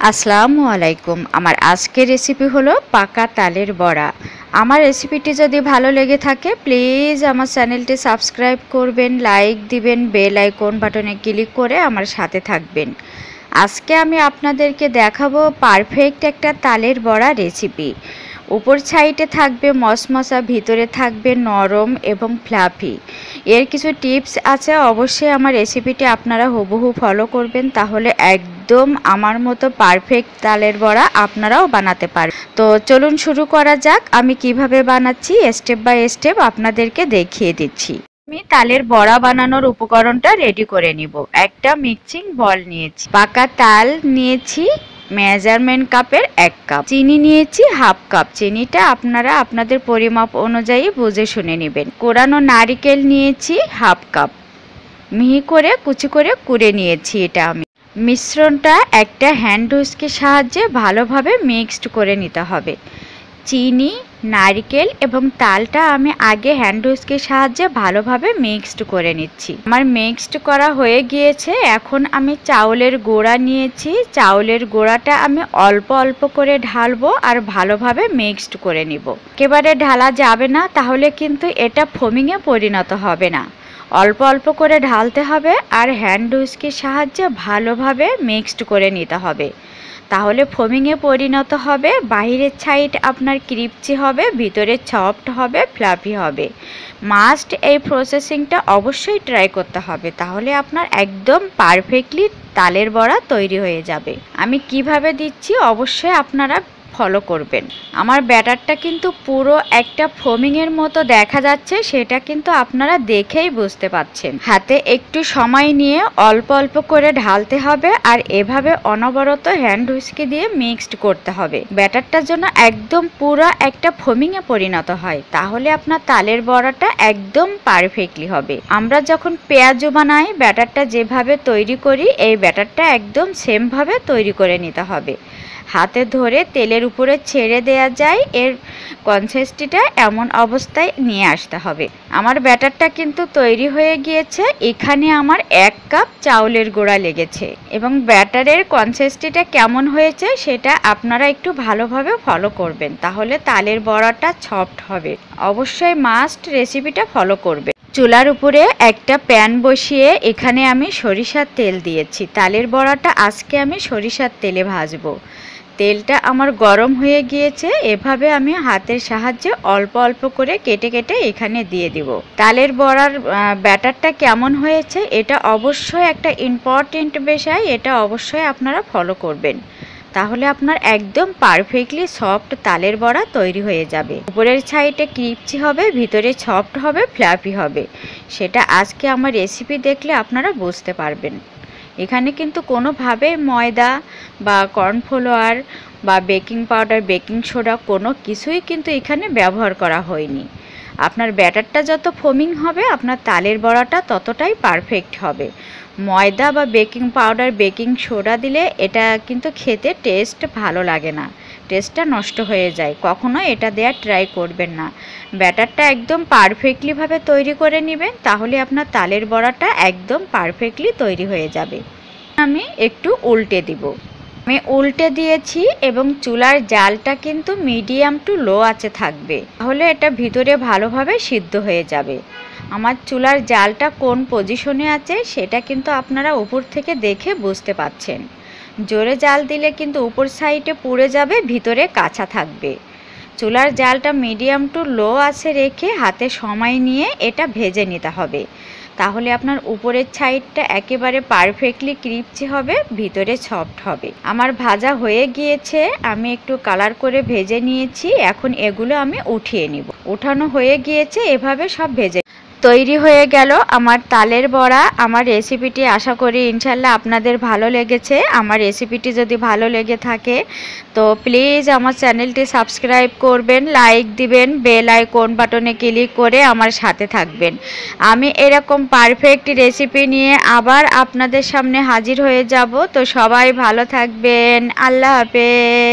আসসালামু আলাইকুম। আমার আজকের রেসিপি হলো পাকা তালের বড়া। আমার রেসিপিটি যদি ভালো লেগে থাকে প্লিজ আমার চ্যানেলটি সাবস্ক্রাইব করবেন, লাইক দিবেন, বেল আইকন বাটনে ক্লিক করে আমার সাথে থাকবেন। আজকে আমি আপনাদেরকে দেখাবো পারফেক্ট একটা তালের বড়া রেসিপি। উপর সাইডে থাকবে মশমশা, ভিতরে থাকবে নরম এবং ফ্লাফি। এর কিছু টিপস আছে, অবশ্যই আমার রেসিপিটি আপনারা হুবহু ফলো করবেন, তাহলে একদম আমার মতো পারফেক্ট তালের বড়া আপনারাও বানাতে পারবেন। তো চলুন শুরু করা যাক। আমি কিভাবে বানাচ্ছি স্টেপ বাই স্টেপ আপনাদেরকে দেখিয়ে দিচ্ছি। আমি তালের বড়া বানানোর উপকরণটা রেডি করে নিব। একটা মিক্সিং বল নিয়েছি, পাকা তাল নিয়েছি মেজারমেন্ট কাপের 1 কাপ, চিনি নিয়েছি হাফ কাপ। চিনিটা আপনারা আপনাদের পরিমাপ অনুযায়ী বুঝে শুনে নেবেন। কোরানো নারকেল নিয়েছি হাফ কাপ, মিহি করে কুচি করে কুড়ে নিয়েছি। এটা আমি মিশ্রণটা একটা হ্যান্ড হুইস্কের সাহায্যে ভালোভাবে মিক্সড করে নিতে হবে। চিনি, নারকেল এবং তালটা আমি আগে হ্যান্ড হুইস্কের সাহায্যে ভালোভাবে মিক্সড করে নিচ্ছি। আমার মিক্সড করা হয়ে গিয়েছে। এখন আমি চাউলের গুঁড়া নিয়েছি। চাউলের গুঁড়াটা আমি অল্প অল্প করে ঢালবো আর ভালোভাবে মিক্সড করে নিব। একেবারে ঢালা যাবে না, তাহলে কিন্তু এটা ফোমিংয়ে পরিণত হবে না। অল্প অল্প করে ঢালতে হবে আর হ্যান্ড হুইস্কের সাহায্যে ভালোভাবে মিক্সড করে নিতে হবে, তাহলে ফোমিংয়ে পরিণত হবে। বাইরের সাইড আপনার ক্রিপচি হবে, ভিতরে সফট হবে, ফ্লাফি হবে। মাস্ট এই প্রসেসিংটা অবশ্যই ট্রাই করতে হবে, তাহলে আপনার একদম পারফেক্টলি তালের বড়া তৈরি হয়ে যাবে। আমি কিভাবে দিচ্ছি অবশ্যই আপনারা ফলো করবেন। আমার ব্যাটারটা কিন্তু পুরো একটা ফোমিংয়ের মতো দেখা যাচ্ছে, সেটা কিন্তু আপনারা দেখেই বুঝতে পাচ্ছেন। হাতে একটু সময় নিয়ে অল্প অল্প করে ঢালতে হবে আর এভাবে অনবরত হ্যান্ড হুইস্কি দিয়ে মিক্সড করতে হবে। ব্যাটারটার জন্য একদম পুরো একটা ফোমিংয়ে পরিণত হয়, তাহলে আপনার তালের বড়াটা একদম পারফেক্টলি হবে। আমরা যখন পেঁয়াজু বানাই ব্যাটারটা যেভাবে তৈরি করি, এই ব্যাটারটা একদম সেমভাবে তৈরি করে নিতে হবে। হাতে ধরে তেলের উপরে ছেড়ে দেয়া যায়, এর কনসিস্টেন্সিটা এমন অবস্থায় নিয়ে আসতে হবে। আমার ব্যাটারটা কিন্তু তৈরি হয়ে গিয়েছে। এখানে আমার 1 কাপ চাউলের গুঁড়া লেগেছে এবং ব্যাটারের কনসিস্টেন্সিটা কেমন হয়েছে সেটা আপনারা একটু ভালোভাবে ফলো করবেন, তাহলে তালের বড়াটা সফট হবে। অবশ্যই মাস্ট রেসিপিটা ফলো করবে। চুলার উপরে একটা প্যান বসিয়ে এখানে আমি সরিষার তেল দিয়েছি। তালের বড়াটা আজকে আমি সরিষার তেলে ভাজবো। তেলটা আমার গরম হয়ে গিয়েছে। এভাবে আমি হাতের সাহায্যে অল্প অল্প করে কেটে কেটে এখানে দিয়ে দিব। তালের বড়ার ব্যাটারটা কেমন হয়েছে এটা অবশ্যই একটা ইম্পর্টেন্ট বিষয়, এটা অবশ্যই আপনারা ফলো করবেন, তাহলে আপনার একদম পারফেক্টলি সফট তালের বড়া তৈরি হয়ে যাবে। উপরের সাইডে ক্রিপচি হবে, ভিতরে সফট হবে, ফ্লাফি হবে। সেটা আজকে আমার রেসিপি দেখলে আপনারা বুঝতে পারবেন। এখানে কিন্তু কোনোভাবে ময়দা বা কর্নফ্লাওয়ার বা বেকিং পাউডার, বেকিং সোডা কোনো কিছুই কিন্তু এখানে ব্যবহার করা হয়নি। আপনার ব্যাটারটা যত ফোমিং হবে আপনার তালের বড়াটা ততটাই পারফেক্ট হবে। ময়দা বা বেকিং পাউডার, বেকিং সোডা দিলে এটা কিন্তু খেতে টেস্ট ভালো লাগে না, টেস্টটা নষ্ট হয়ে যায়। কখনো এটা দেওয়ার ট্রাই করবেন না। ব্যাটারটা একদম পারফেক্টলিভাবে তৈরি করে নেবেন, তাহলে আপনার তালের বড়াটা একদম পারফেক্টলি তৈরি হয়ে যাবে। আমি একটু উল্টে দিব। আমি উল্টে দিয়েছি এবং চুলার জালটা কিন্তু মিডিয়াম টু লো আঁচে থাকবে, তাহলে এটা ভিতরে ভালোভাবে সিদ্ধ হয়ে যাবে। আমার চুলার জালটা কোন পজিশনে আছে সেটা কিন্তু আপনারা উপর থেকে দেখে বুঝতে পাচ্ছেন। জোরে জাল দিলে কিন্তু উপর সাইডে পুড়ে যাবে, ভিতরে কাঁচা থাকবে। চুলার জালটা মিডিয়াম টু লো আছে রেখে হাতে সময় নিয়ে এটা ভেজে নিতে হবে, তাহলে আপনার উপরের সাইডটা একেবারে পারফেক্টলি ক্রিপচি হবে, ভিতরে সফট হবে। আমার ভাজা হয়ে গিয়েছে, আমি একটু কালার করে ভেজে নিয়েছি। এখন এগুলো আমি উঠিয়ে নিব। উঠানো হয়ে গিয়েছে, এভাবে সব ভেজে তৈরি হয়ে গেল আমার তালের বড়া। আমার রেসিপিটি আশা করি ইনশাল্লাহ আপনাদের ভালো লেগেছে। আমার রেসিপিটি যদি ভালো লেগে থাকে তো প্লিজ আমার চ্যানেলটি সাবস্ক্রাইব করবেন, লাইক দিবেন, বেল আইকন বাটনে ক্লিক করে আমার সাথে থাকবেন। আমি এরকম পারফেক্ট রেসিপি নিয়ে আবার আপনাদের সামনে হাজির হয়ে যাব। তো সবাই ভালো থাকবেন। আল্লাহ হাফেজ।